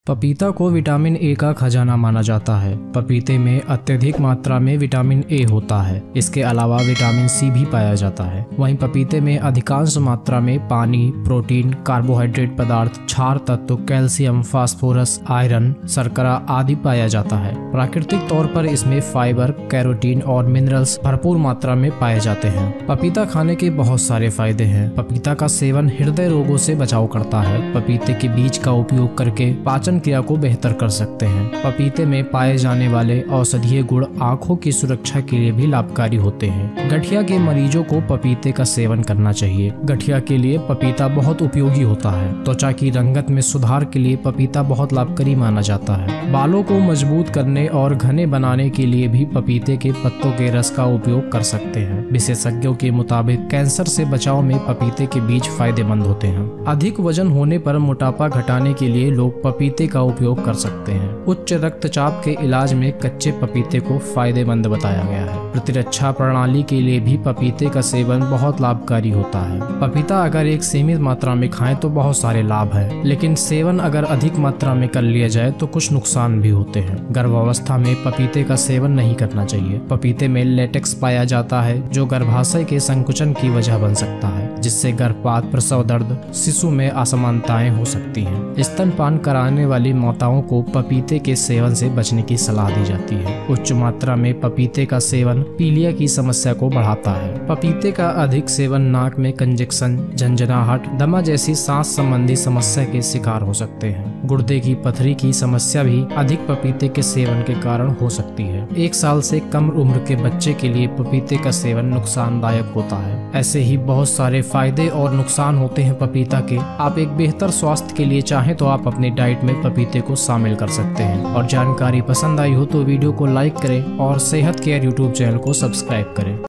पपीता को vitamin A का खजाना माना जाता है। पपीते में अत्यधिक मात्रा में विटामिन ए होता है। इसके अलावा विटामिन सी भी पाया जाता है। वहीं पपीते में अधिकांश मात्रा में पानी, प्रोटीन, कार्बोहाइड्रेट पदार्थ, क्षार तत्व, कैल्शियम, फास्फोरस, आयरन, शर्करा आदि पाया जाता है। प्राकृतिक तौर पर इसमें फाइबर, कैरोटीन और मिनरल्स भरपूर मात्रा में पाए जाते हैं। पपीता खाने के बहुत सारे फायदे हैं। पपीता का सेवन हृदय रोगों से बचाव करता है। पपीते के बीज का उपयोग करके पाचन क्रिया को बेहतर कर सकते हैं। पपीते में पाए जाने वाले औषधीय गुण आँखों की सुरक्षा के लिए भी लाभकारी होते हैं। गठिया के मरीजों को पपीते का सेवन करना चाहिए। गठिया के लिए पपीता बहुत उपयोगी होता है। त्वचा की रंगत में सुधार के लिए पपीता बहुत लाभकारी माना जाता है। बालों को मजबूत करने और घने बनाने के लिए भी पपीते के पत्तों के रस का उपयोग कर सकते हैं। विशेषज्ञों के मुताबिक कैंसर से बचाव में पपीते के बीज फायदेमंद होते हैं। अधिक वजन होने पर मोटापा घटाने के लिए लोग पपीते का उपयोग कर सकते हैं। उच्च रक्तचाप के इलाज में कच्चे पपीते को फायदेमंद बताया गया है। प्रतिरक्षा प्रणाली के लिए भी पपीते का सेवन बहुत लाभकारी होता है। पपीता अगर एक सीमित मात्रा में खाएं तो बहुत सारे लाभ है, लेकिन सेवन अगर अधिक मात्रा में कर लिया जाए तो कुछ नुकसान भी होते हैं। गर्भावस्था में पपीते का सेवन नहीं करना चाहिए। पपीते में लेटेक्स पाया जाता है जो गर्भाशय के संकुचन की वजह बन सकता है, जिससे गर्भपात, प्रसव दर्द, शिशु में असमानताएं हो सकती हैं। स्तनपान कराने वाली माताओं को पपीते के सेवन से बचने की सलाह दी जाती है। उच्च मात्रा में पपीते का सेवन पीलिया की समस्या को बढ़ाता है। पपीते का अधिक सेवन नाक में कंजक्शन, झंझनाहट, दमा जैसी सांस संबंधी समस्या के शिकार हो सकते हैं। गुर्दे की पथरी की समस्या भी अधिक पपीते के सेवन के कारण हो सकती है। 1 साल से कम उम्र के बच्चे के लिए पपीते का सेवन नुकसानदायक होता है। ऐसे ही बहुत सारे फायदे और नुकसान होते हैं पपीता के। आप एक बेहतर स्वास्थ्य के लिए चाहें तो आप अपनी डाइट में पपीते को शामिल कर सकते हैं। और जानकारी पसंद आई हो तो वीडियो को लाइक करें और सेहत केयर यूट्यूब चैनल को सब्सक्राइब करें।